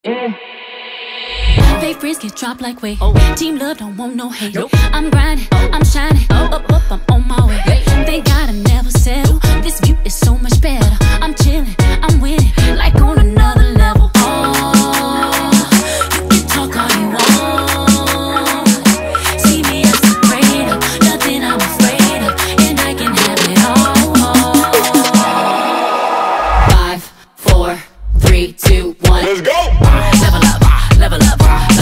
Fake friends get dropped like weight. Team love don't want no hate. I'm grinding, I'm shining, up, I'm on my way. Thank God I never settle. This view is so much better. I'm chilling, I'm winning, like on another level. Oh, you can talk all you want. See me as a greater, nothing I'm afraid of, and I can have it all. 5, 4, 3, 2, 1. Let's go! Level up, level up.